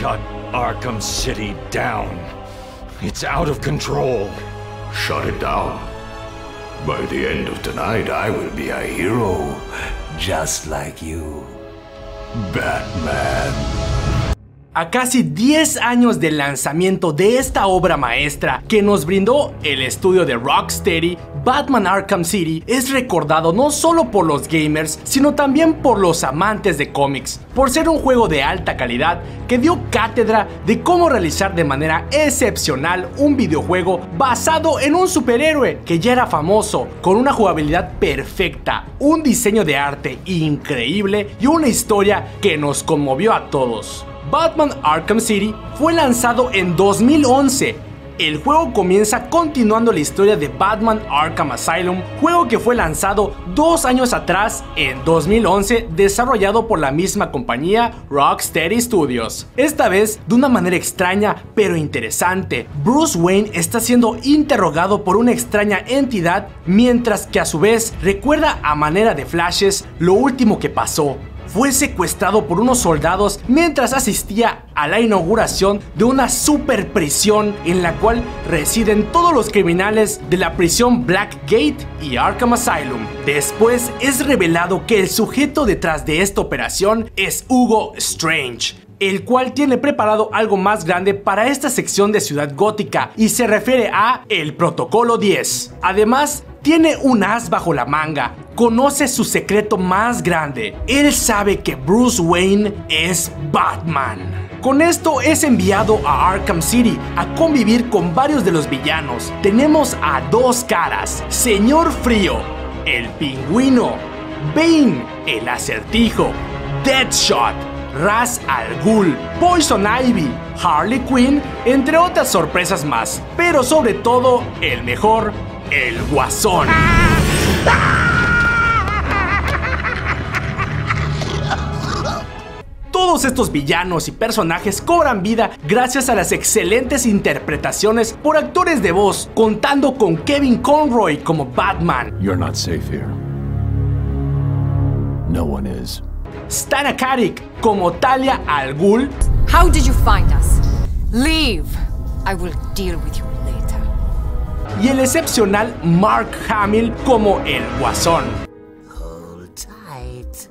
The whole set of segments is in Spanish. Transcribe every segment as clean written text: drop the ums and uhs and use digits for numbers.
shut Arkham City down. It's out of control. Shut it down. By the end of tonight, I will be a hero, just like you, Batman. A casi 10 años del lanzamiento de esta obra maestra que nos brindó el estudio de Rocksteady, Batman Arkham City es recordado no solo por los gamers, sino también por los amantes de cómics, por ser un juego de alta calidad que dio cátedra de cómo realizar de manera excepcional un videojuego basado en un superhéroe que ya era famoso, con una jugabilidad perfecta, un diseño de arte increíble y una historia que nos conmovió a todos. Batman Arkham City fue lanzado en 2011. El juego comienza continuando la historia de Batman Arkham Asylum, juego que fue lanzado 2 años atrás, en 2011, desarrollado por la misma compañía Rocksteady Studios. Esta vez, de una manera extraña pero interesante, Bruce Wayne está siendo interrogado por una extraña entidad, mientras que a su vez recuerda a manera de flashes lo último que pasó. Fue secuestrado por unos soldados mientras asistía a la inauguración de una super prisión en la cual residen todos los criminales de la prisión Blackgate y Arkham Asylum. Después es revelado que el sujeto detrás de esta operación es Hugo Strange, el cual tiene preparado algo más grande para esta sección de Ciudad Gótica y se refiere a el Protocolo 10. Además, tiene un as bajo la manga, conoce su secreto más grande. Él sabe que Bruce Wayne es Batman. Con esto es enviado a Arkham City a convivir con varios de los villanos. Tenemos a Dos Caras, Señor Frío, el Pingüino, Bane, el Acertijo, Deadshot, Ra's al Ghul, Poison Ivy, Harley Quinn, entre otras sorpresas más. Pero sobre todo, el mejor, el Guasón. Todos estos villanos y personajes cobran vida gracias a las excelentes interpretaciones por actores de voz, contando con Kevin Conroy como Batman. You're not safe here. No one is. Stana Katic como Talia al Ghul. How did you find us? Leave. I will deal with you later. Y el excepcional Mark Hamill como el Guasón. Hold tight.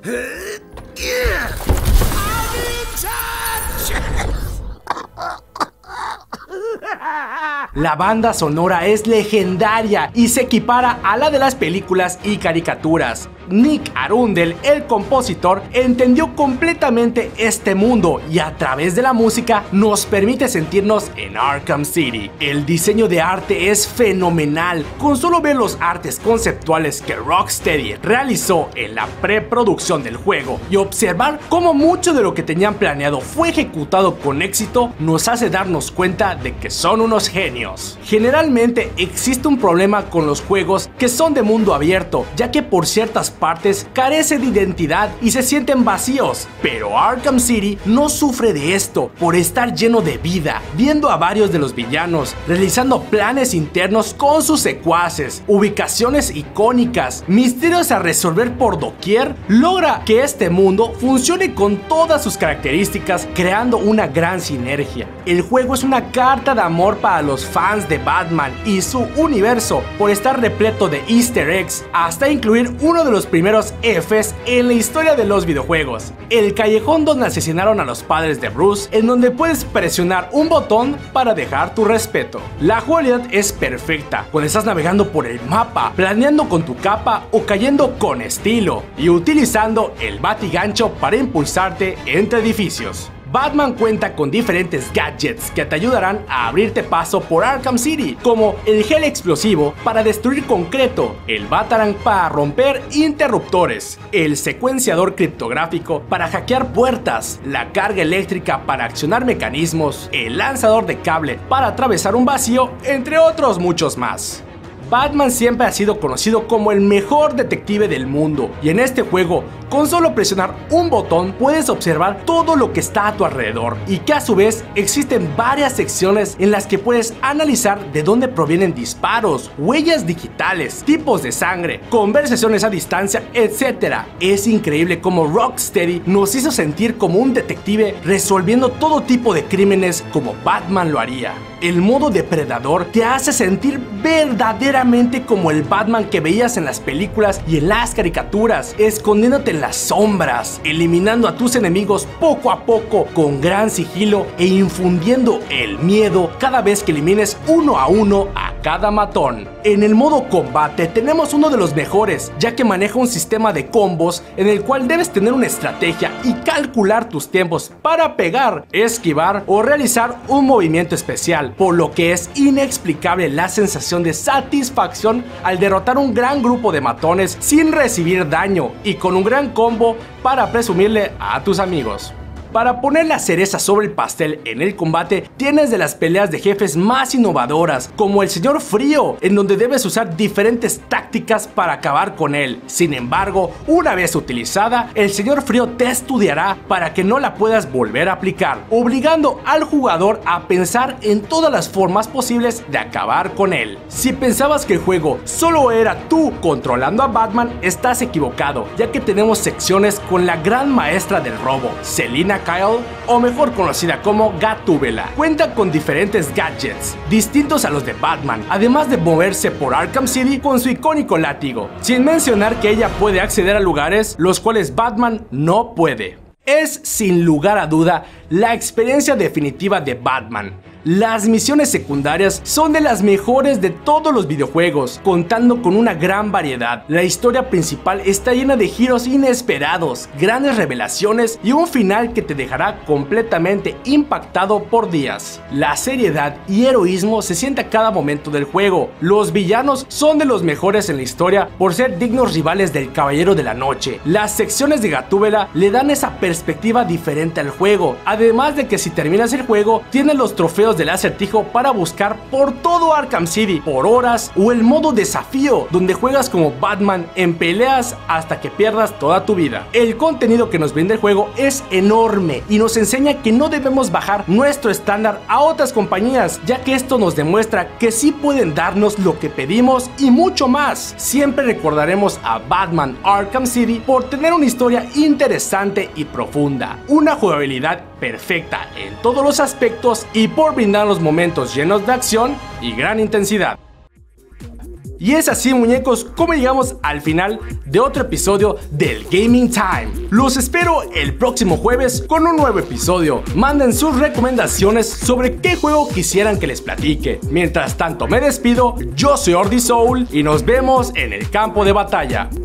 La banda sonora es legendaria y se equipara a la de las películas y caricaturas. Nick Arundel, el compositor, entendió completamente este mundo y a través de la música nos permite sentirnos en Arkham City. El diseño de arte es fenomenal. Con solo ver los artes conceptuales que Rocksteady realizó en la preproducción del juego y observar cómo mucho de lo que tenían planeado fue ejecutado con éxito, nos hace darnos cuenta de que son unos genios. Generalmente existe un problema con los juegos que son de mundo abierto, ya que por ciertas partes carece de identidad y se sienten vacíos, pero Arkham City no sufre de esto por estar lleno de vida, viendo a varios de los villanos realizando planes internos con sus secuaces, ubicaciones icónicas, misterios a resolver por doquier. Logra que este mundo funcione con todas sus características, creando una gran sinergia. El juego es una carta de amor para los fans de Batman y su universo por estar repleto de easter eggs, hasta incluir uno de los primeros Fs en la historia de los videojuegos, el callejón donde asesinaron a los padres de Bruce, en donde puedes presionar un botón para dejar tu respeto. La jugabilidad es perfecta cuando estás navegando por el mapa, planeando con tu capa o cayendo con estilo y utilizando el batigancho para impulsarte entre edificios. Batman cuenta con diferentes gadgets que te ayudarán a abrirte paso por Arkham City, como el gel explosivo para destruir concreto, el Batarang para romper interruptores, el secuenciador criptográfico para hackear puertas, la carga eléctrica para accionar mecanismos, el lanzador de cable para atravesar un vacío, entre otros muchos más. Batman siempre ha sido conocido como el mejor detective del mundo, y en este juego, con solo presionar un botón puedes observar todo lo que está a tu alrededor, y que a su vez existen varias secciones en las que puedes analizar de dónde provienen disparos, huellas digitales, tipos de sangre, conversaciones a distancia, etc. Es increíble cómo Rocksteady nos hizo sentir como un detective resolviendo todo tipo de crímenes como Batman lo haría. El modo depredador te hace sentir verdaderamente como el Batman que veías en las películas y en las caricaturas, escondiéndote en las sombras, eliminando a tus enemigos poco a poco con gran sigilo e infundiendo el miedo cada vez que elimines uno a uno a cada matón. En el modo combate tenemos uno de los mejores, ya que maneja un sistema de combos en el cual debes tener una estrategia y calcular tus tiempos para pegar, esquivar o realizar un movimiento especial, por lo que es inexplicable la sensación de satisfacción al derrotar un gran grupo de matones sin recibir daño y con un gran combo para presumirle a tus amigos. Para poner la cereza sobre el pastel en el combate, tienes de las peleas de jefes más innovadoras, como el Señor Frío, en donde debes usar diferentes tácticas para acabar con él. Sin embargo, una vez utilizada, el Señor Frío te estudiará para que no la puedas volver a aplicar, obligando al jugador a pensar en todas las formas posibles de acabar con él. Si pensabas que el juego solo era tú controlando a Batman, estás equivocado, ya que tenemos secciones con la gran maestra del robo, Selina Kyle, o mejor conocida como Gatúbela. Cuenta con diferentes gadgets distintos a los de Batman, además de moverse por Arkham City con su icónico látigo, sin mencionar que ella puede acceder a lugares los cuales Batman no puede. Es sin lugar a duda la experiencia definitiva de Batman. Las misiones secundarias son de las mejores de todos los videojuegos, contando con una gran variedad. La historia principal está llena de giros inesperados, grandes revelaciones y un final que te dejará completamente impactado por días. La seriedad y heroísmo se siente a cada momento del juego. Los villanos son de los mejores en la historia por ser dignos rivales del Caballero de la Noche. Las secciones de Gatúbela le dan esa perspectiva diferente al juego, además de que si terminas el juego tienes los trofeos del Acertijo para buscar por todo Arkham City por horas, o el modo desafío donde juegas como Batman en peleas hasta que pierdas toda tu vida. El contenido que nos brinda el juego es enorme y nos enseña que no debemos bajar nuestro estándar a otras compañías, ya que esto nos demuestra que sí pueden darnos lo que pedimos y mucho más. Siempre recordaremos a Batman Arkham City por tener una historia interesante y profunda, una jugabilidad perfecta en todos los aspectos y por brindar los momentos llenos de acción y gran intensidad. Y es así, muñecos, como llegamos al final de otro episodio del Gaming Time. Los espero el próximo jueves con un nuevo episodio. Manden sus recomendaciones sobre qué juego quisieran que les platique. Mientras tanto me despido, yo soy Ordi Soul y nos vemos en el campo de batalla.